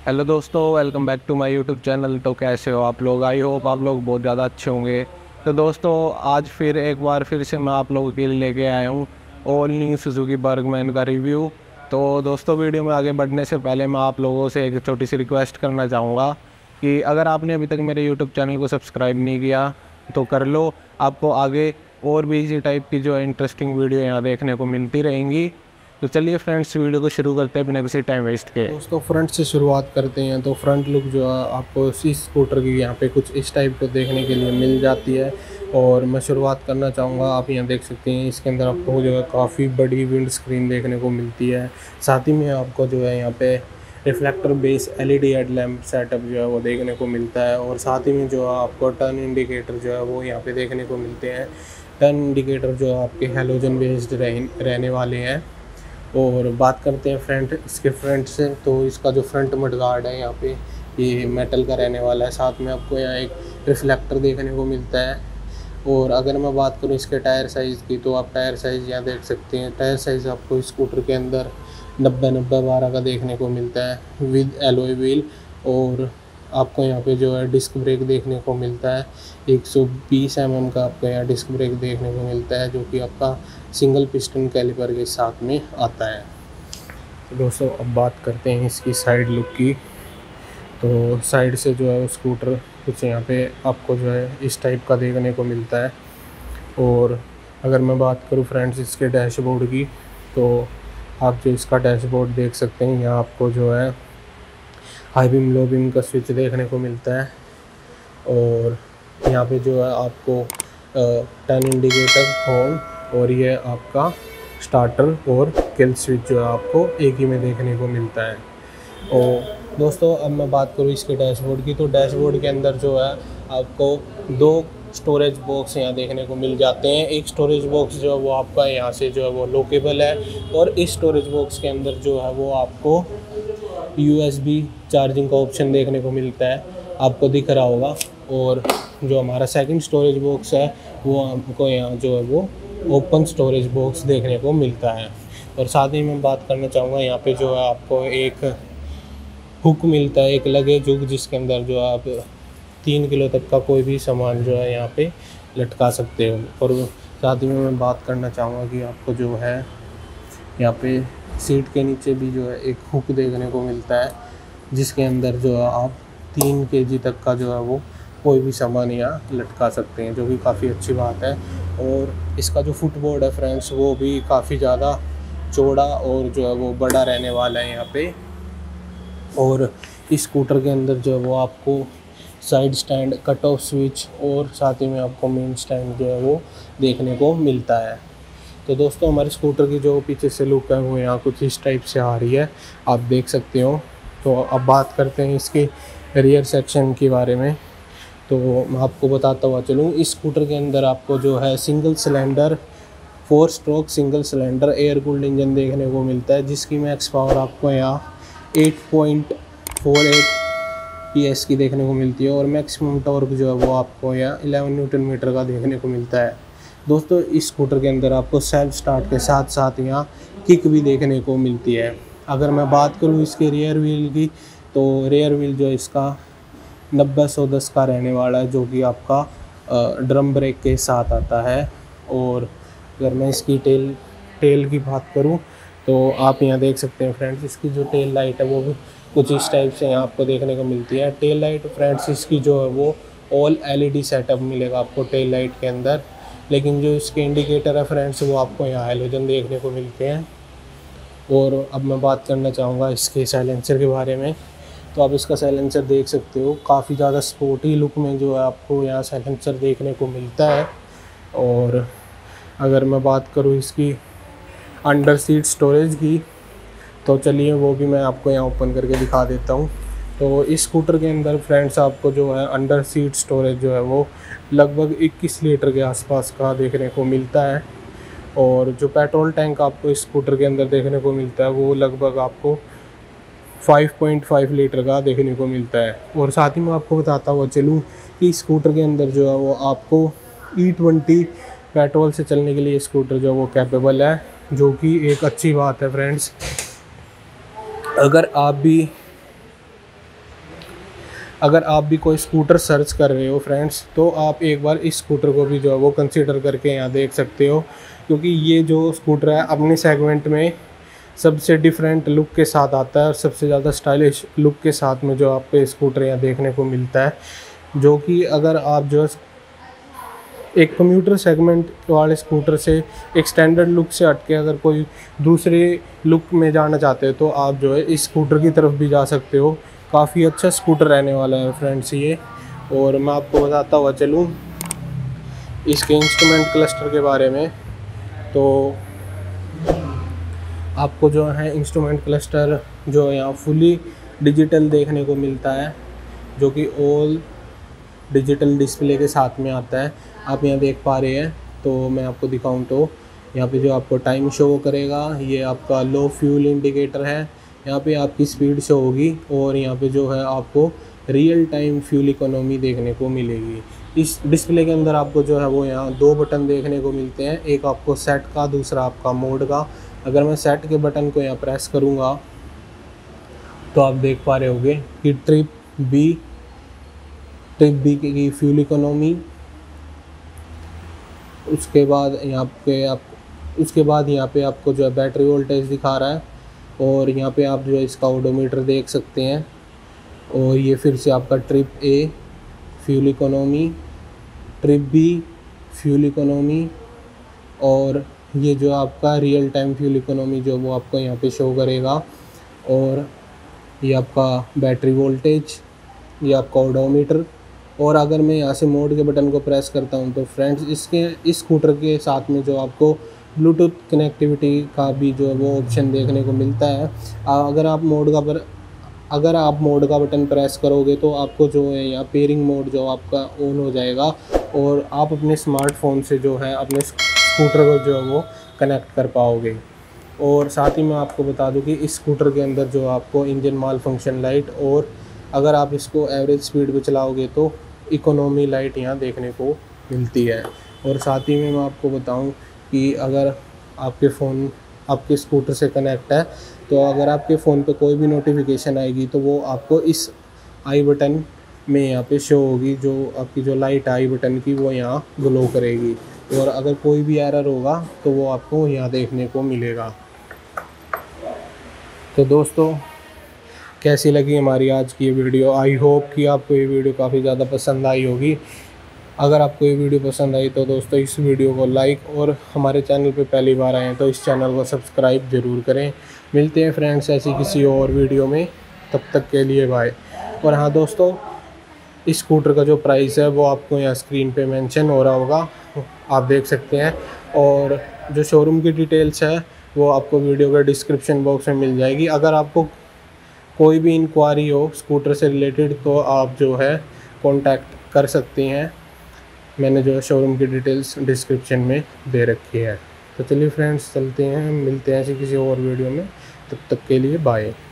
Hello दोस्तों, welcome back to my YouTube channel. तो कैसे हो आप लोग? आई होप आप लोग बहुत ज़्यादा अच्छे होंगे। तो दोस्तों, आज फिर एक बार फिर से मैं आप लोगों के लिए लेके आया हूँ ऑल न्यू सुजुकी बर्गमैन का रिव्यू। तो दोस्तों, वीडियो में आगे बढ़ने से पहले मैं आप लोगों से एक छोटी सी रिक्वेस्ट करना चाहूँगा कि अगर आपने अभी तक मेरे यूट्यूब चैनल को सब्सक्राइब नहीं किया तो कर लो। आपको आगे और भी इसी टाइप की जो इंटरेस्टिंग वीडियो यहाँ देखने को मिलती रहेंगी। तो चलिए फ्रेंड्स, वीडियो को शुरू करते हैं बिना किसी टाइम वेस्ट के। दोस्तों फ्रंट से शुरुआत करते हैं। तो फ्रंट लुक जो है आपको इस स्कूटर की यहाँ पे कुछ इस टाइप को देखने के लिए मिल जाती है। और मैं शुरुआत करना चाहूँगा, आप यहाँ देख सकते हैं इसके अंदर आपको जो है काफ़ी बड़ी विंड स्क्रीन देखने को मिलती है। साथ ही में आपको जो है यहाँ पे reflector base LED headlamp setup जो है वो देखने को मिलता है। और साथ ही में जो है आपको टर्न इंडिकेटर जो है वो यहाँ पे देखने को मिलते हैं। टर्न इंडिकेटर जो है आपके हेलोजन बेस्ड रहने वाले हैं। और बात करते हैं फ्रंट, इसके फ्रंट से, तो इसका जो फ्रंट मड गार्ड है यहाँ पे ये मेटल का रहने वाला है। साथ में आपको यहाँ एक रिफ्लेक्टर देखने को मिलता है। और अगर मैं बात करूँ इसके टायर साइज़ की, तो आप टायर साइज़ यहाँ देख सकते हैं। टायर साइज़ आपको इस स्कूटर के अंदर 90-90-12 का देखने को मिलता है विद एलॉय व्हील। और आपको यहाँ पे जो है डिस्क ब्रेक देखने को मिलता है। 120 mm का आपको यहाँ डिस्क ब्रेक देखने को मिलता है, जो कि आपका सिंगल पिस्टन कैलिपर के साथ में आता है। तो दोस्तों अब बात करते हैं इसकी साइड लुक की। तो साइड से जो है स्कूटर कुछ यहाँ पे आपको जो है इस टाइप का देखने को मिलता है। और अगर मैं बात करूँ फ्रेंड्स इसके डैशबोर्ड की, तो आप जो इसका डैशबोर्ड देख सकते हैं, यहाँ आपको जो है हाई बीम लो बीम का स्विच देखने को मिलता है। और यहाँ पे जो है आपको टर्न इंडिकेटर, हॉर्न और ये आपका स्टार्टर और किल स्विच जो है आपको एक ही में देखने को मिलता है। और दोस्तों अब मैं बात करूँ इसके डैशबोर्ड की, तो डैशबोर्ड के अंदर जो है आपको 2 स्टोरेज बॉक्स यहाँ देखने को मिल जाते हैं। एक स्टोरेज बॉक्स जो है वो आपका यहाँ से जो है वो लोकेबल है। और इस स्टोरेज बॉक्स के अंदर जो है वो आपको USB चार्जिंग का ऑप्शन देखने को मिलता है, आपको दिख रहा होगा। और जो हमारा सेकंड स्टोरेज बॉक्स है वो आपको यहाँ जो है वो ओपन स्टोरेज बॉक्स देखने को मिलता है। और साथ ही मैं बात करना चाहूँगा, यहाँ पे जो है आपको एक हुक मिलता है, एक लगेज हुक, जिसके अंदर जो आप 3 किलो तक का कोई भी सामान जो है यहाँ पे लटका सकते हो। और साथ ही में मैं बात करना चाहूँगा कि आपको जो है यहाँ पे सीट के नीचे भी जो है एक हुक देखने को मिलता है, जिसके अंदर जो है आप 3 kg तक का जो है वो कोई भी सामान यहाँ लटका सकते हैं, जो कि काफ़ी अच्छी बात है। और इसका जो फुटबोर्ड है फ्रेंड्स वो भी काफ़ी ज़्यादा चौड़ा और जो है वो बड़ा रहने वाला है यहाँ पे। और इस स्कूटर के अंदर जो है वो आपको side stand, cut off switch और साथ ही में आपको मेन स्टैंड जो है वो देखने को मिलता है। तो दोस्तों हमारे स्कूटर की जो पीछे से लुक है वो यहाँ कुछ इस टाइप से आ रही है, आप देख सकते हो। तो अब बात करते हैं इसके रियर सेक्शन के बारे में। तो मैं आपको बताता हुआ चलूँ, इस स्कूटर के अंदर आपको जो है single cylinder 4 stroke single cylinder air cooled engine देखने को मिलता है, जिसकी मैक्स पावर आपको यहाँ 8.48 PS की देखने को मिलती है। और मैक्सिमम टॉर्क जो है वो आपको यहाँ 11 न्यूटन मीटर का देखने को मिलता है। दोस्तों इस स्कूटर के अंदर आपको सेल्फ स्टार्ट के साथ साथ यहाँ किक भी देखने को मिलती है। अगर मैं बात करूँ इसके रियर व्हील की, तो रियर व्हील जो इसका 90-110 का रहने वाला है, जो कि आपका ड्रम ब्रेक के साथ आता है। और अगर मैं इसकी टेल की बात करूं, तो आप यहाँ देख सकते हैं फ्रेंड्स, इसकी जो टेल लाइट है वो भी कुछ इस टाइप से यहाँ आपको देखने को मिलती है। टेल लाइट फ्रेंड्स इसकी जो है वो ऑल LED सेटअप मिलेगा आपको टेल लाइट के अंदर, लेकिन जो इसके इंडिकेटर है फ्रेंड्स वो आपको यहाँ हेलोजन देखने को मिलते हैं। और अब मैं बात करना चाहूँगा इसके साइलेंसर के बारे में। तो आप इसका साइलेंसर देख सकते हो, काफ़ी ज़्यादा स्पोर्टी लुक में जो है आपको यहाँ साइलेंसर देखने को मिलता है। और अगर मैं बात करूँ इसकी अंडर सीट स्टोरेज की, तो चलिए वो भी मैं आपको यहाँ ओपन करके दिखा देता हूँ। तो इस स्कूटर के अंदर फ्रेंड्स आपको जो है अंडर सीट स्टोरेज जो है वो लगभग 21 लीटर के आसपास का देखने को मिलता है। और जो पेट्रोल टैंक आपको इस स्कूटर के अंदर देखने को मिलता है वो लगभग आपको 5.5 लीटर का देखने को मिलता है। और साथ ही मैं आपको बताता हुआ चलूँ कि स्कूटर के अंदर जो है वो आपको E20 पेट्रोल से चलने के लिए स्कूटर जो है वो कैपेबल है, जो कि एक अच्छी बात है फ्रेंड्स। अगर आप भी अगर आप भी कोई स्कूटर सर्च कर रहे हो फ्रेंड्स, तो आप एक बार इस स्कूटर को भी जो है वो कंसीडर करके यहाँ देख सकते हो, क्योंकि ये जो स्कूटर है अपने सेगमेंट में सबसे डिफरेंट लुक के साथ आता है और सबसे ज़्यादा स्टाइलिश लुक के साथ में जो आपको स्कूटर यहाँ देखने को मिलता है। जो कि अगर आप जो एक कम्यूटर सेगमेंट वाले स्कूटर से एक स्टैंडर्ड लुक से हटके अगर कोई दूसरे लुक में जाना चाहते हो तो आप जो है इस स्कूटर की तरफ भी जा सकते हो। काफ़ी अच्छा स्कूटर रहने वाला है फ्रेंड्स ये। और मैं आपको बताता हुआ चलूँ इसके इंस्ट्रूमेंट क्लस्टर के बारे में, तो आपको जो है इंस्ट्रूमेंट क्लस्टर जो यहाँ फुली डिजिटल देखने को मिलता है, जो कि ऑल डिजिटल डिस्प्ले के साथ में आता है। आप यहाँ देख पा रहे हैं, तो मैं आपको दिखाऊं तो यहाँ पे जो आपको टाइम शो करेगा, ये आपका लो फ्यूल इंडिकेटर है, यहाँ पे आपकी स्पीड शो होगी और यहाँ पे जो है आपको रियल टाइम फ्यूल इकोनॉमी देखने को मिलेगी। इस डिस्प्ले के अंदर आपको जो है वो यहाँ 2 बटन देखने को मिलते हैं, एक आपको सेट का, दूसरा आपका मोड का। अगर मैं सेट के बटन को यहाँ प्रेस करूँगा तो आप देख पा रहे होंगे कि ट्रिप बी की फ्यूल इकोनॉमी, उसके बाद यहाँ पे आपको जो है बैटरी वोल्टेज दिखा रहा है और यहाँ पे आप जो है इसका ओडोमीटर देख सकते हैं। और ये फिर से आपका trip A fuel economy, trip B fuel economy, और ये जो आपका रियल टाइम फ्यूल इकोनॉमी जो वो आपको यहाँ पे शो करेगा। और ये आपका बैटरी वोल्टेज, ये आपका ओडोमीटर। और अगर मैं यहाँ से मोड के बटन को प्रेस करता हूँ तो फ्रेंड्स इस स्कूटर के साथ में जो आपको ब्लूटूथ कनेक्टिविटी का भी जो वो ऑप्शन देखने को मिलता है। अगर आप मोड का बटन प्रेस करोगे तो आपको जो है यहाँ पेयरिंग मोड जो आपका ऑन हो जाएगा और आप अपने स्मार्टफोन से जो है अपने स्कूटर को जो है वो कनेक्ट कर पाओगे। और साथ ही मैं आपको बता दूं कि इस स्कूटर के अंदर जो आपको इंजन माल फंक्शन लाइट, और अगर आप इसको एवरेज स्पीड पे चलाओगे तो इकोनॉमी लाइट यहाँ देखने को मिलती है। और साथ ही में मैं आपको बताऊं कि अगर आपके स्कूटर से कनेक्ट है तो अगर आपके फ़ोन पे कोई भी नोटिफिकेशन आएगी तो वो आपको इस आई बटन में यहाँ पे शो होगी, जो आपकी जो लाइट आई बटन की वो यहाँ ग्लो करेगी। और अगर कोई भी एरर होगा तो वो आपको यहाँ देखने को मिलेगा। तो दोस्तों, कैसी लगी हमारी आज की ये वीडियो? आई होप कि आपको ये वीडियो काफ़ी ज़्यादा पसंद आई होगी। अगर आपको ये वीडियो पसंद आई तो दोस्तों इस वीडियो को लाइक, और हमारे चैनल पे पहली बार आए हैं तो इस चैनल को सब्सक्राइब ज़रूर करें। मिलते हैं फ्रेंड्स ऐसी किसी और वीडियो में, तब तक के लिए बाय। और हाँ दोस्तों, इस स्कूटर का जो प्राइस है वो आपको यहाँ स्क्रीन पे मेंशन हो रहा होगा, आप देख सकते हैं। और जो शोरूम की डिटेल्स है वो आपको वीडियो के डिस्क्रिप्शन बॉक्स में मिल जाएगी। अगर आपको कोई भी इंक्वायरी हो स्कूटर से रिलेटेड तो आप जो है कांटेक्ट कर सकती हैं। मैंने जो है शोरूम की डिटेल्स डिस्क्रिप्शन में दे रखी है। तो चलिए फ्रेंड्स, चलते हैं, मिलते हैं ऐसी किसी और वीडियो में, तब तक के लिए बाय।